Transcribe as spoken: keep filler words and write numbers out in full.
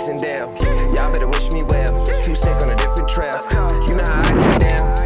and Dale. Y'all better wish me well. Too sick on a different trail. You know how I get down.